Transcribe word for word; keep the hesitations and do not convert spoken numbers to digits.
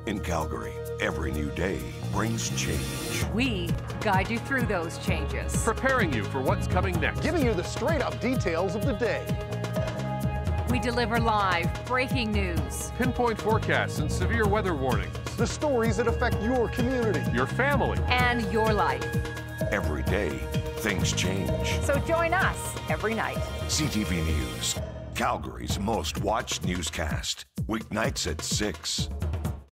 In Calgary, every new day brings change. We guide you through those changes. Preparing you for what's coming next. Giving you the straight-up details of the day. We deliver live, breaking news. Pinpoint forecasts and severe weather warnings. The stories that affect your community. Your family. And your life. Every day, things change. So join us every night. C T V News, Calgary's most watched newscast. Weeknights at six.